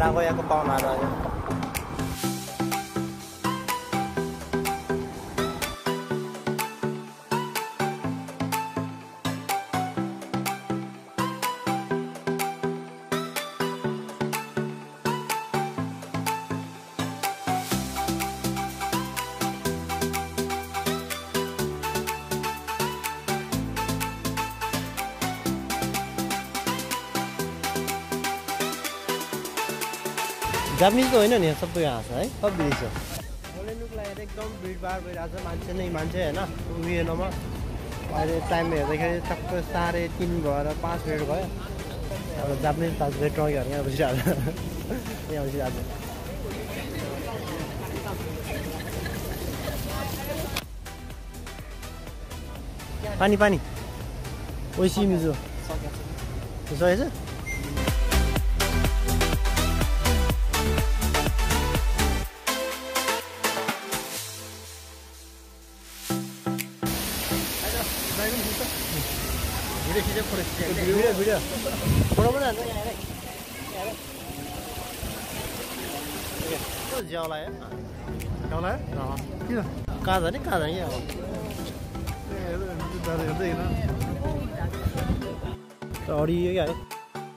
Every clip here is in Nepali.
नागोयाको पाहुनाहरू आयो जापानिज त होइन नि सबै यहाँ छ है सब बिच छ बोलेनुको लागि एकदम भिडभाड भइरहेको छ मान्छे नै मान्छे होइन उयोमा अहिले टाइम हेर्दाखेरि टक्क 3:30 भएर 5 मिनट भयो अब जापानिज ताज रेस्टुरेन्टहरू यहाँ बसिरहेको छ यहाँ बसिरहेको छ पानी पानी ओइसी मिजो सकेछ भिडियो बराबर है ज्याला है ज्याला है कहाँ जाने यहाँ अड़ी क्या है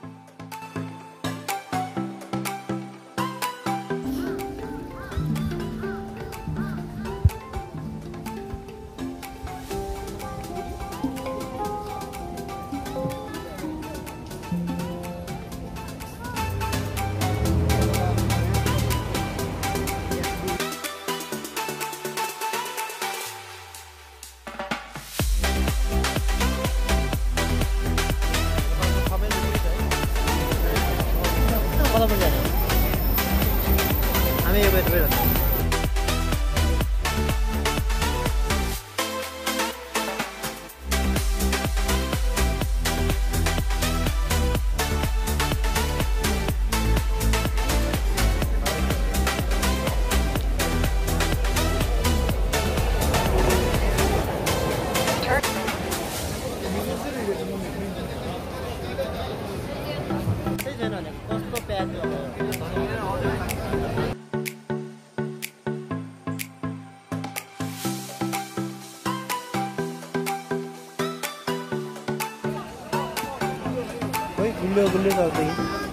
हमें ये बैठ कस्तो प्याज गुल्ले गुल्ले करते हैं